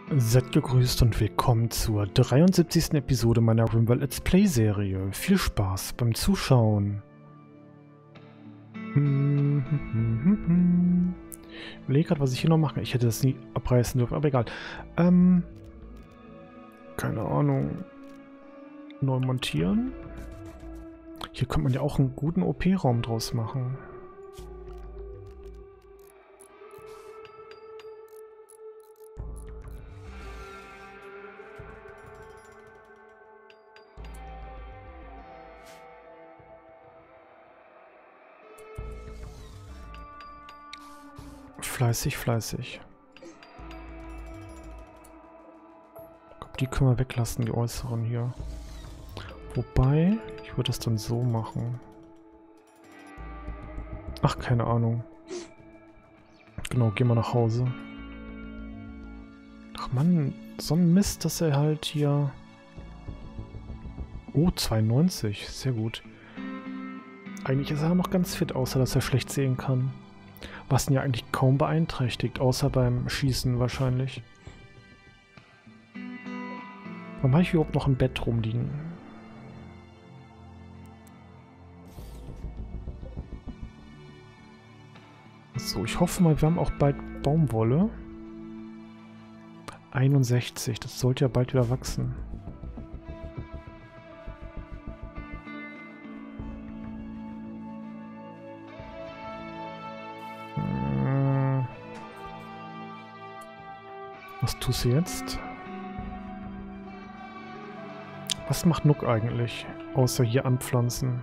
Seid gegrüßt und willkommen zur 73. Episode meiner RimWorld Let's Play Serie. Viel Spaß beim Zuschauen. Ich überlege gerade, was ich hier noch mache. Ich hätte das nie abreißen dürfen, aber egal. Keine Ahnung. Neu montieren. Hier könnte man ja auch einen guten OP-Raum draus machen. Fleißig, fleißig. Ich glaube, die können wir weglassen, die äußeren hier. Wobei, ich würde es dann so machen. Ach, keine Ahnung. Genau, gehen wir nach Hause. Ach Mann, so ein Mist, dass er halt hier... Oh, 92, sehr gut. Eigentlich ist er noch ganz fit, außer dass er schlecht sehen kann. Was ihn ja eigentlich kaum beeinträchtigt, außer beim Schießen wahrscheinlich. Warum habe ich überhaupt noch im Bett rumliegen? So, ich hoffe mal, wir haben auch bald Baumwolle. 61, das sollte ja bald wieder wachsen. Was tust du jetzt? Was macht Nook eigentlich? Außer hier anpflanzen.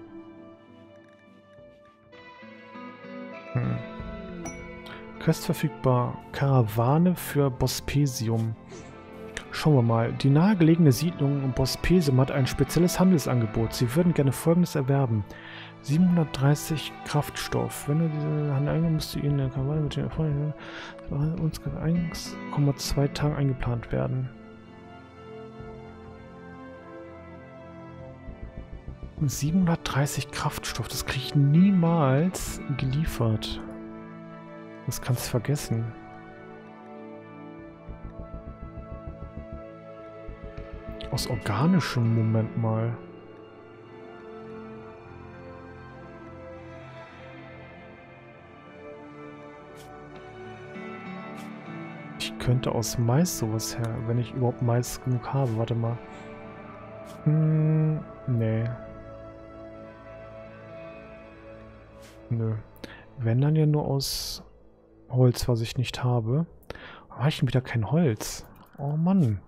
Quest verfügbar. Karawane für Bospesium. Schauen wir mal. Die nahegelegene Siedlung Bospesium hat ein spezielles Handelsangebot. Sie würden gerne Folgendes erwerben. 730 Kraftstoff. Wenn du diese Handel eingibst, musst du ihnen eine Karawane mit den Erfolgen uns 1,2 Tagen eingeplant werden. 730 Kraftstoff, das kriege ich niemals geliefert. Das kannst du vergessen. Aus organischem Moment mal. Ich könnte aus Mais sowas her, wenn ich überhaupt Mais genug habe. Warte mal. Nee. Nö. Wenn dann ja nur aus Holz, was ich nicht habe. Warum habe ich denn wieder kein Holz? Oh Mann.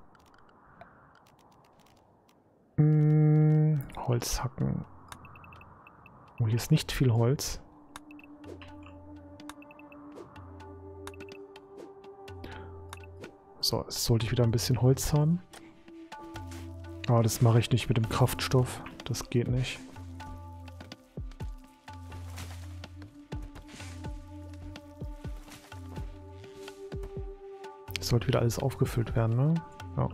Holz hacken. Oh, hier ist nicht viel Holz. So, jetzt sollte ich wieder ein bisschen Holz haben. Aber das mache ich nicht mit dem Kraftstoff. Das geht nicht. Sollte wieder alles aufgefüllt werden, ne? Ja.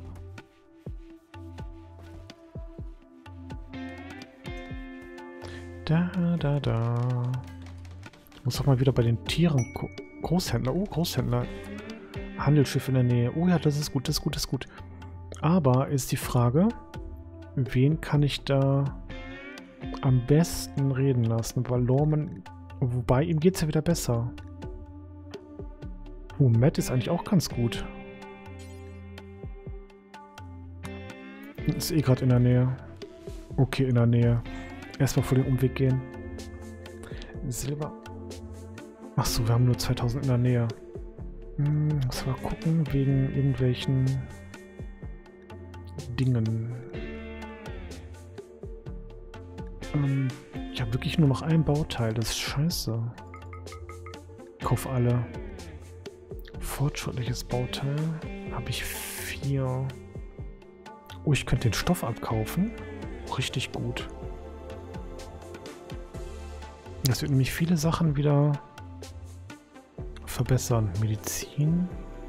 Da. Ich muss auch mal wieder bei den Tieren Großhändler. Oh, Großhändler. Handelsschiff in der Nähe. Oh ja, das ist gut, das ist gut, das ist gut. Aber ist die Frage, wen kann ich da am besten reden lassen? Weil Lorman, wobei ihm geht es ja wieder besser. Oh, Matt ist eigentlich auch ganz gut. Ist eh gerade in der Nähe. Okay, in der Nähe. Erstmal vor den Umweg gehen. Silber. Achso, wir haben nur 2000 in der Nähe. Muss mal gucken, wegen irgendwelchen Dingen. Ich habe wirklich nur noch ein Bauteil. Das ist scheiße. Ich kaufe alle. Fortschrittliches Bauteil. Habe ich 4. Oh, ich könnte den Stoff abkaufen. Richtig gut. Das wird nämlich viele Sachen wieder verbessern. Medizin.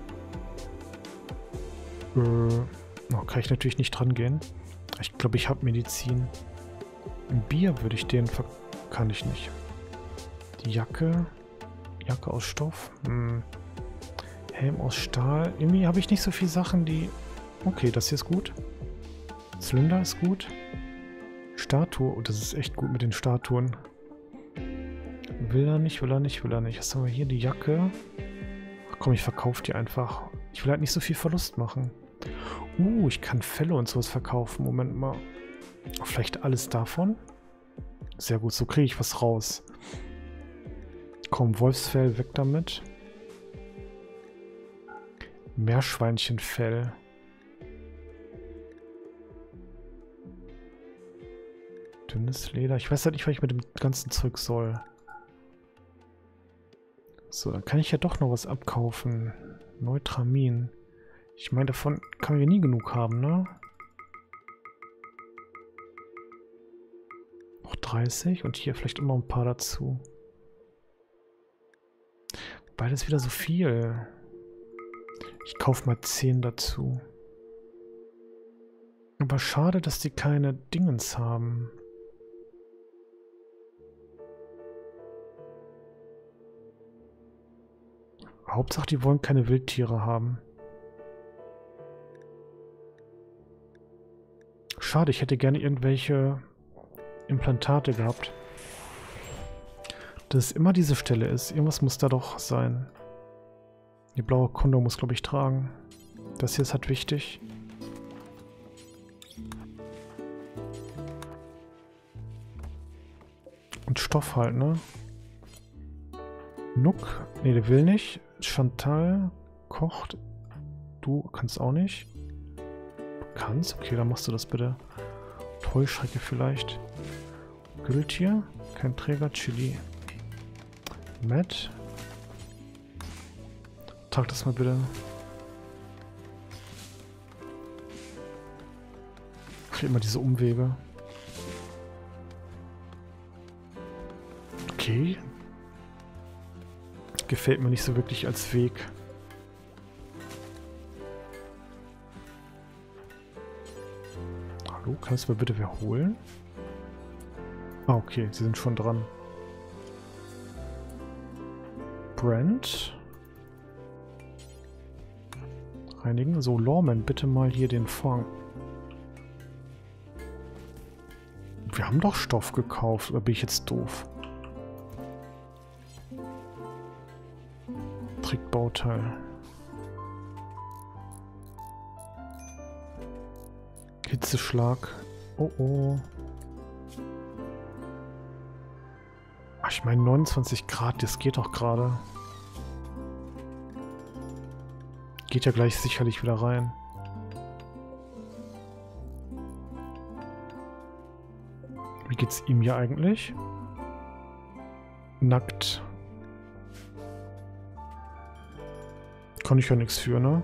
Kann ich natürlich nicht dran gehen. Ich glaube, ich habe Medizin. Ein Bier würde ich den kann ich nicht. Die Jacke. Jacke aus Stoff. Helm aus Stahl. Irgendwie habe ich nicht so viele Sachen, die... Okay, das hier ist gut. Zylinder ist gut. Statue. Oh, das ist echt gut mit den Statuen. Will er nicht, will er nicht, will er nicht. Was haben wir hier? Die Jacke. Ach komm, ich verkaufe die einfach. Ich will halt nicht so viel Verlust machen. Ich kann Felle und sowas verkaufen. Moment mal. Vielleicht alles davon? Sehr gut, so kriege ich was raus. Komm, Wolfsfell, weg damit. Meerschweinchenfell. Dünnes Leder. Ich weiß halt nicht, was ich mit dem ganzen Zeug soll. So, dann kann ich ja doch noch was abkaufen. Neutramin. Ich meine, davon können wir nie genug haben, ne? Noch 30 und hier vielleicht auch noch ein paar dazu. Beides wieder so viel. Ich kaufe mal 10 dazu. Aber schade, dass die keine Dingens haben. Hauptsache, die wollen keine Wildtiere haben. Schade, ich hätte gerne irgendwelche Implantate gehabt. Dass es immer diese Stelle ist. Irgendwas muss da doch sein. Die blaue Kondom muss, glaube ich, tragen. Das hier ist halt wichtig. Und Stoff halt, ne? Nook. Ne, der will nicht. Chantal kocht. Du kannst auch nicht. Du kannst? Okay, dann machst du das bitte. Heuschrecke vielleicht. Grilltier. Kein Träger. Chili. Matt. Trag das mal bitte. Ich krieg immer diese Umwege. Okay. Gefällt mir nicht so wirklich als Weg. Hallo, kannst du mir bitte wiederholen? Ah, okay, sie sind schon dran. Brent. Reinigen. So, Lawman, bitte mal hier den Fang. Wir haben doch Stoff gekauft, oder bin ich jetzt doof? Trickbauteil. Hitzeschlag. Oh oh. Ach, ich meine 29 Grad, das geht doch gerade. Geht ja gleich sicherlich wieder rein. Wie geht's ihm hier eigentlich? Nackt. Kann ich ja nichts für, ne?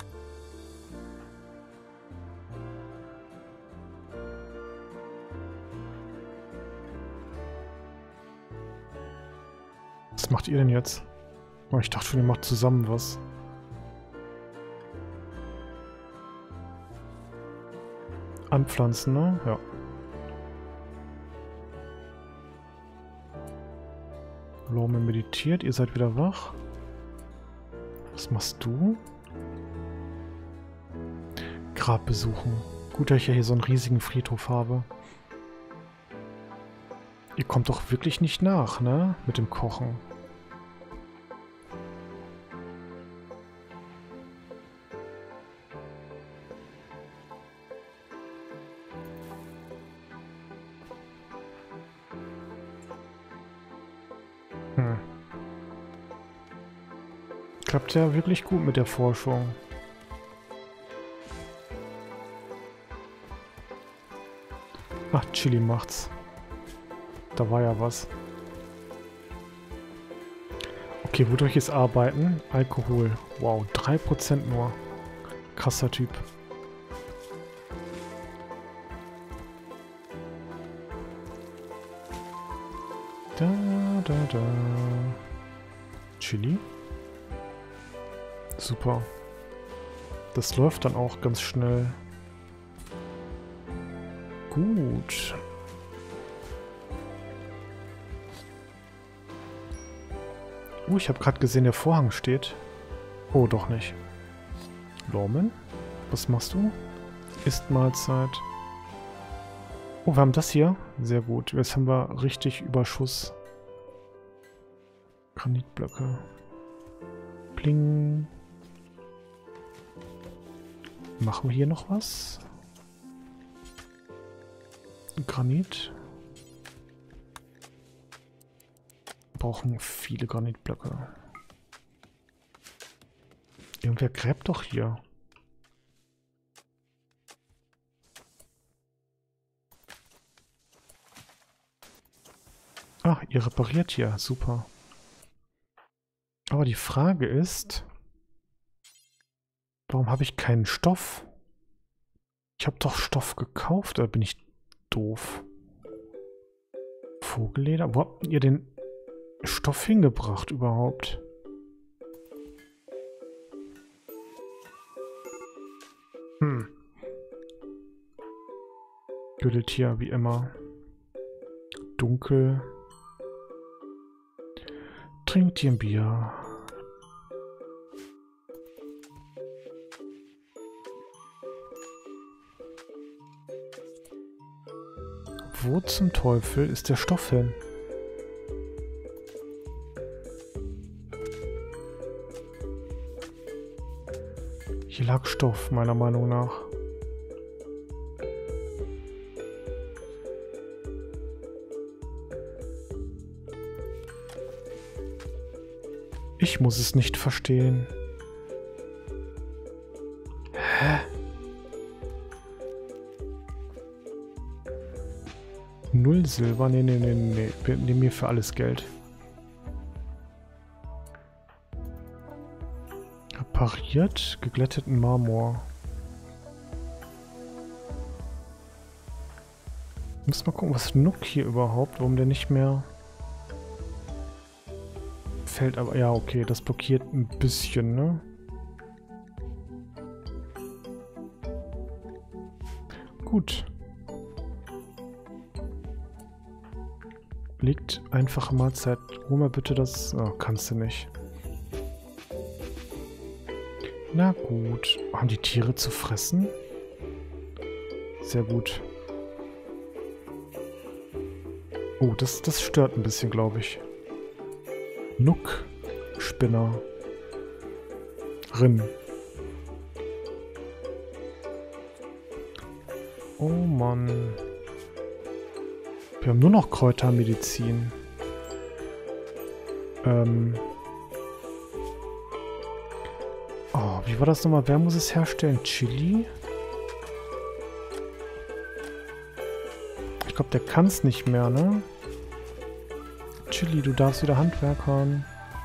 Was macht ihr denn jetzt? Oh, ich dachte schon, ihr macht zusammen was. Anpflanzen, ne? Ja. Lawman meditiert, ihr seid wieder wach. Was machst du? Grab besuchen. Gut, dass ich ja hier so einen riesigen Friedhof habe. Ihr kommt doch wirklich nicht nach, ne? Mit dem Kochen. Klappt ja wirklich gut mit der Forschung. Ach, Chili macht's. Da war ja was. Okay, wodurch ist Arbeiten? Alkohol. Wow, 3% nur. Krasser Typ. Da, da, da. Chili. Super. Das läuft dann auch ganz schnell. Gut. Ich habe gerade gesehen, der Vorhang steht. Oh, doch nicht. Lorman? Was machst du? Ist Mahlzeit. Oh, wir haben das hier. Sehr gut. Jetzt haben wir richtig Überschuss. Granitblöcke. Pling. Machen wir hier noch was? Granit. Wir brauchen viele Granitblöcke. Irgendwer gräbt doch hier. Ah, ihr repariert hier. Super. Aber die Frage ist, warum habe ich keinen Stoff? Ich habe doch Stoff gekauft, oder bin ich doof? Vogelleder? Wo habt ihr den Stoff hingebracht überhaupt? Gürteltier, wie immer. Dunkel. Trinkt ihr ein Bier. Wo zum Teufel ist der Stoff hin? Hier lag Stoff, meiner Meinung nach. Ich muss es nicht verstehen. Hä? Null Silber? Nee. Wir nehmen hier für alles Geld. Repariert, geglätteten Marmor. Muss mal gucken, was Nook hier überhaupt, warum der nicht mehr fällt, aber ja, okay, das blockiert ein bisschen, ne? Gut. Liegt einfache Mahlzeit. Hol mal bitte das. Oh, kannst du nicht. Na gut. Haben die Tiere zu fressen? Sehr gut. Oh, das stört ein bisschen, glaube ich. Nook. Spinner. Rin. Oh Mann. Wir haben nur noch Kräutermedizin. Oh, wie war das nochmal? Wer muss es herstellen? Chili? Ich glaube, der kann es nicht mehr, ne? Chili, du darfst wieder Handwerkern.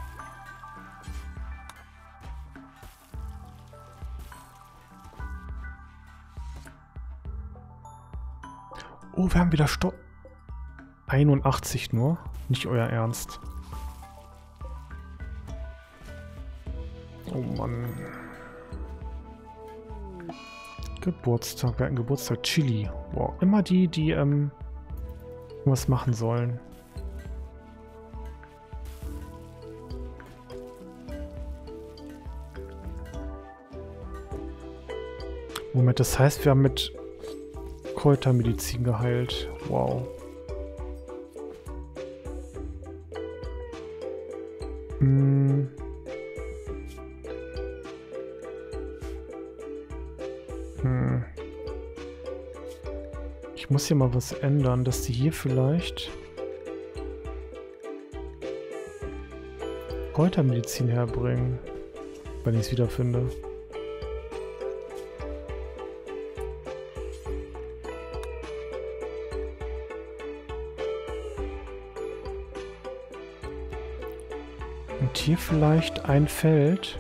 Oh, wir haben wieder Stopp. 81 nur. Nicht euer Ernst. Oh Mann. Geburtstag. Wir hatten Geburtstag. Chili. Wow. Immer die was machen sollen. Moment, das heißt, wir haben mit Kräutermedizin geheilt. Wow. Ich muss hier mal was ändern, dass die hier vielleicht Kräutermedizin herbringen, wenn ich es wiederfinde. Und hier vielleicht ein Feld.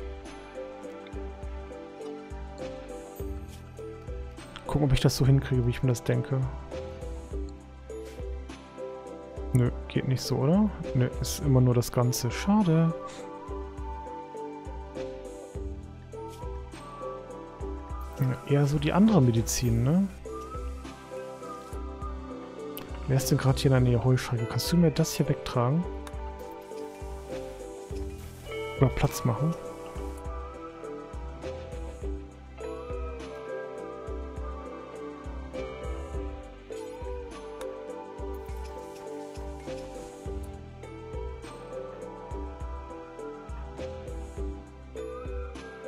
Gucken, ob ich das so hinkriege, wie ich mir das denke. Nö, geht nicht so, oder? Nö, ist immer nur das Ganze. Schade. Ja, eher so die andere Medizin, ne? Wer ist denn gerade hier in der Nähe? Heuschrecke. Kannst du mir das hier wegtragen? Oder Platz machen?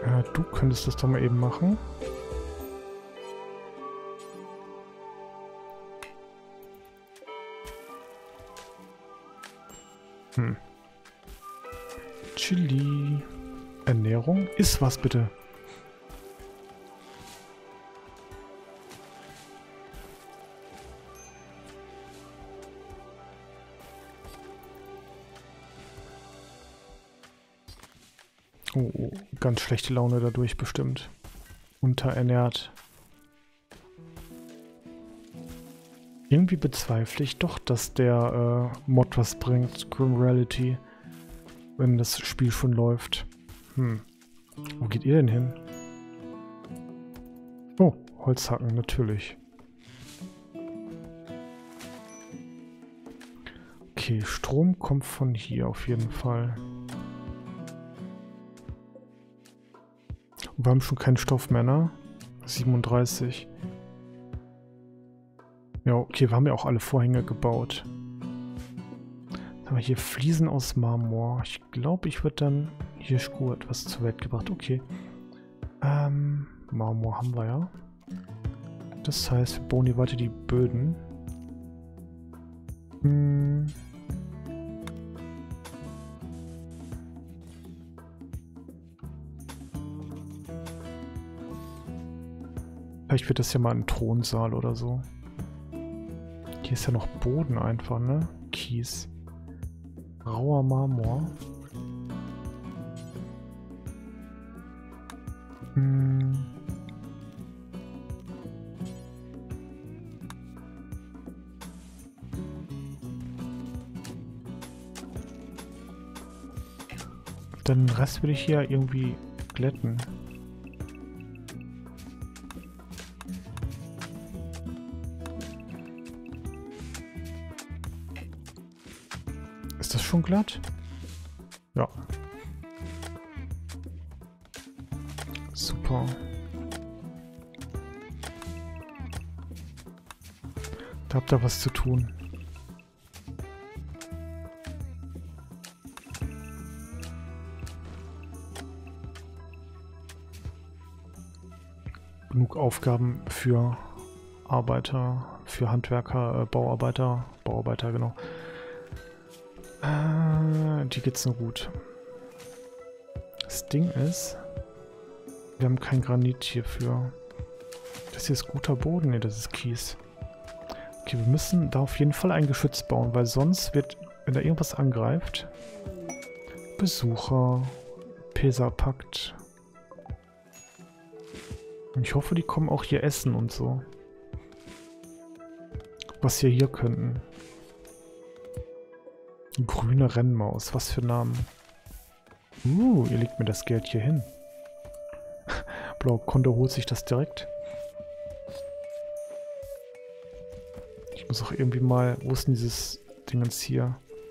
Du könntest das doch mal eben machen. Chili. Ernährung? Iss was bitte. Oh, ganz schlechte Laune dadurch bestimmt. Unterernährt. Irgendwie bezweifle ich doch, dass der Mod was bringt, Grim Reality, wenn das Spiel schon läuft. Wo geht ihr denn hin? Oh, Holzhacken, natürlich. Okay, Strom kommt von hier auf jeden Fall. Wir haben schon keinen Stoff mehr, ne? 37. Ja, okay, wir haben ja auch alle Vorhänge gebaut. Jetzt haben wir hier Fliesen aus Marmor. Ich glaube, ich würde dann... Hier ist gut etwas zur Welt gebracht. Okay. Marmor haben wir ja. Das heißt, wir bauen hier weiter die Böden. Vielleicht wird das ja mal ein Thronsaal oder so. Hier ist ja noch Boden einfach, ne? Kies. Rauer Marmor. Den Rest würde ich hier irgendwie glätten. Ist das schon glatt? Ja. Super. Da habt ihr was zu tun. Genug Aufgaben für Arbeiter, für Handwerker, Bauarbeiter, genau. Die geht's nur gut. Das Ding ist, wir haben kein Granit hierfür. Das hier ist guter Boden, ne, das ist Kies. Okay, wir müssen da auf jeden Fall ein Geschütz bauen, weil sonst wird, wenn da irgendwas angreift, Besucher, Pesa-Pakt. Ich hoffe, die kommen auch hier essen und so. Was wir hier könnten. Grüne Rennmaus, was für Namen. Ihr legt mir das Geld hier hin. Blaukonto holt sich das direkt. Ich muss auch irgendwie mal... Wo ist denn dieses Dingens hier?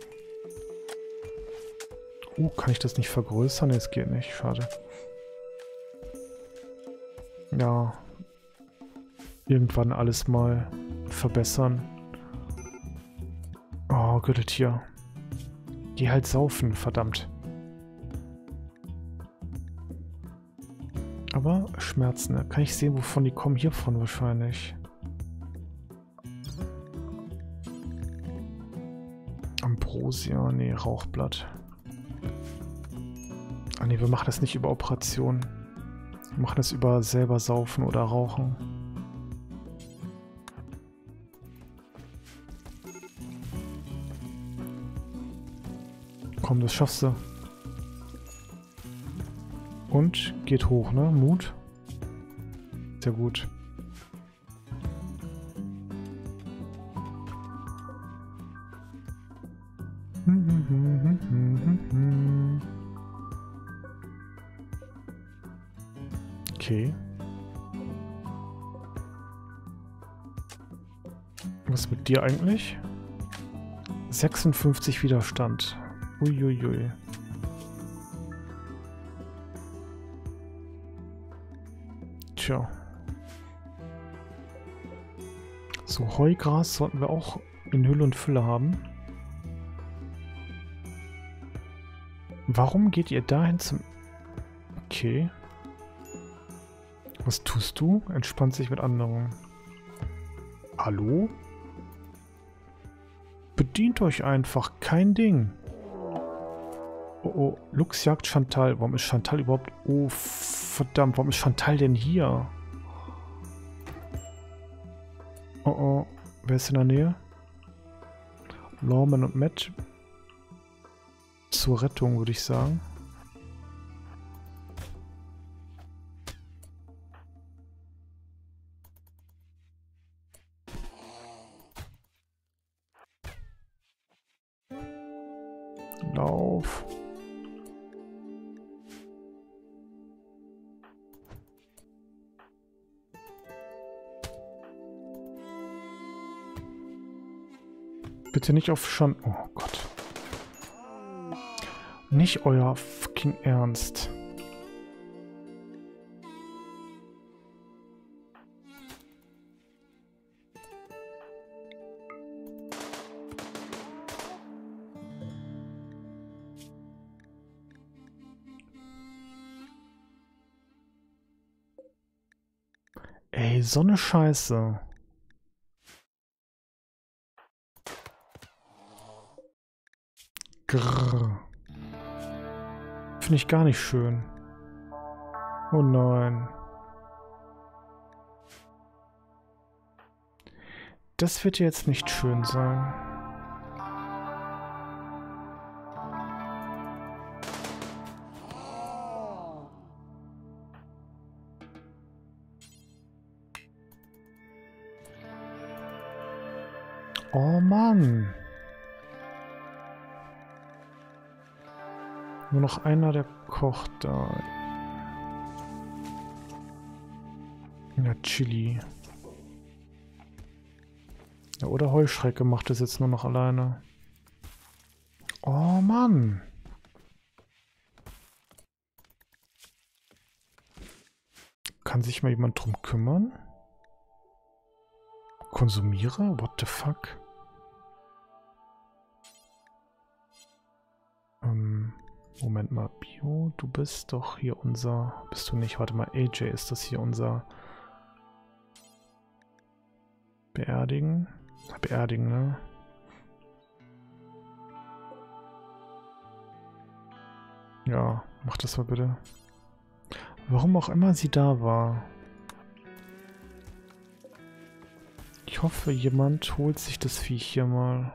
Kann ich das nicht vergrößern? Ne, es geht nicht. Schade. Ja. Irgendwann alles mal verbessern. Oh, Gürteltier. Geh halt saufen, verdammt. Aber Schmerzen, ne? Kann ich sehen, wovon die kommen? Hiervon wahrscheinlich. Ambrosia, nee, Rauchblatt. Ah ne, wir machen das nicht über Operation. Wir machen das über selber saufen oder rauchen. Komm, das schaffst du. Und geht hoch, ne? Mut. Sehr gut. Okay. Was mit dir eigentlich? 56 Widerstand. Uiuiui. Tja. So, Heugras sollten wir auch in Hülle und Fülle haben. Warum geht ihr dahin zum... Okay. Was tust du? Entspannt sich mit anderen. Hallo? Bedient euch einfach, kein Ding. Oh, oh, Lux jagt Chantal. Warum ist Chantal überhaupt... Oh, verdammt, warum ist Chantal denn hier? Oh, oh, wer ist in der Nähe? Norman und Matt. Zur Rettung, würde ich sagen. Lauf. Bitte nicht auf Schon... Oh Gott. Nicht euer fucking Ernst. Ey, so eine Scheiße. Grrr. Finde ich gar nicht schön. Oh nein. Das wird jetzt nicht schön sein. Oh Mann. Nur noch einer, der kocht da. Ja, Chili. Ja, oder Heuschrecke macht es jetzt nur noch alleine. Oh Mann. Kann sich mal jemand drum kümmern? Konsumiere? What the fuck? Moment mal, Bio, du bist doch hier unser... Bist du nicht? Warte mal, AJ, ist das hier unser... Beerdigen? Beerdigen, ne? Ja, mach das mal bitte. Warum auch immer sie da war. Ich hoffe, jemand holt sich das Viech hier mal.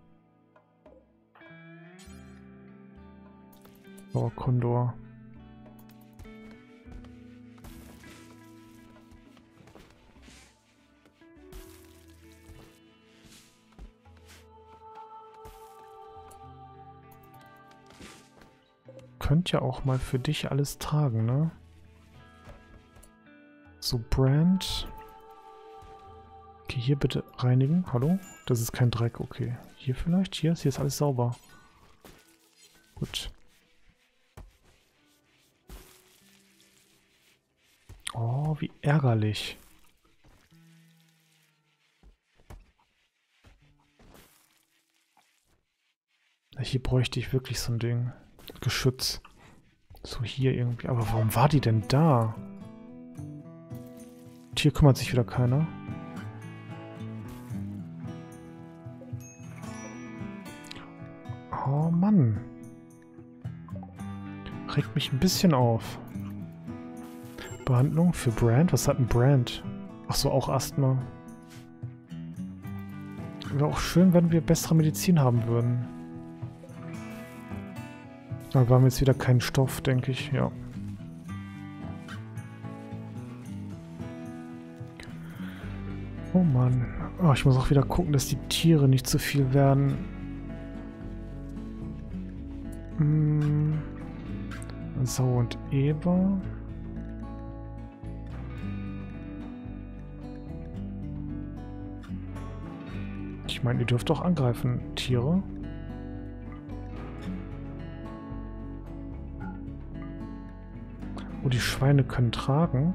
Oh, Kondor. Könnt ja auch mal für dich alles tragen, ne? So, Brand. Okay, hier bitte reinigen. Hallo? Das ist kein Dreck, okay. Hier vielleicht? Hier ist alles sauber. Gut. Oh, wie ärgerlich. Hier bräuchte ich wirklich so ein Ding. Geschütz. So hier irgendwie. Aber warum war die denn da? Und hier kümmert sich wieder keiner. Oh Mann. Regt mich ein bisschen auf. Behandlung für Brand? Was hat ein Brand? Ach so, auch Asthma. Wäre auch schön, wenn wir bessere Medizin haben würden. Da haben wir jetzt wieder keinen Stoff, denke ich, ja. Oh Mann. Oh, ich muss auch wieder gucken, dass die Tiere nicht zu viel werden. Sau und Eber. Ich meine, ihr dürft doch angreifen, Tiere. Oh, die Schweine können tragen.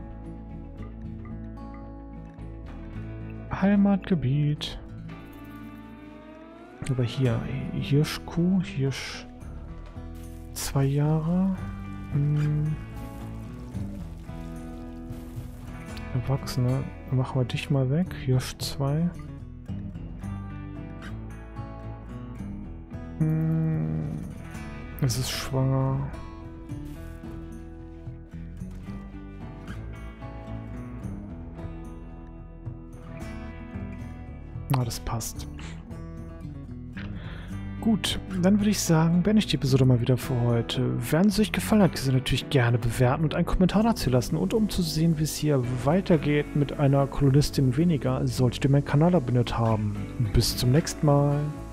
Heimatgebiet. Aber hier, Hirschkuh, Hirsch 2 Jahre. Erwachsene. Dann machen wir dich mal weg. Hirsch 2. Es ist schwanger. Ah, das passt. Gut, dann würde ich sagen, beende ich die Episode mal wieder für heute. Wenn es euch gefallen hat, könnt ihr natürlich gerne bewerten und einen Kommentar dazu lassen. Und um zu sehen, wie es hier weitergeht mit einer Kolonistin weniger, solltet ihr meinen Kanal abonniert haben. Bis zum nächsten Mal.